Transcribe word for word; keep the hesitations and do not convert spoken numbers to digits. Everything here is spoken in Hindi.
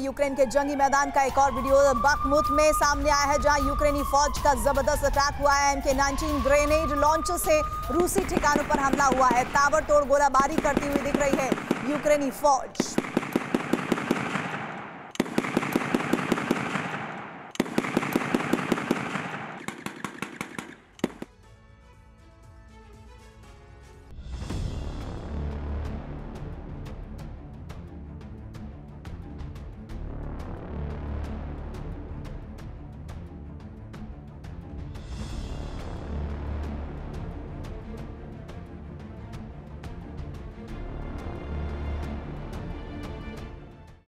यूक्रेन के जंगी मैदान का एक और वीडियो बखमुत में सामने आया है, जहां यूक्रेनी फौज का जबरदस्त अटैक हुआ है। एम के नाइनटीन ग्रेनेड लॉन्चर से रूसी ठिकानों पर हमला हुआ है। ताबड़तोड़ गोलाबारी करती हुई दिख रही है यूक्रेनी फौज।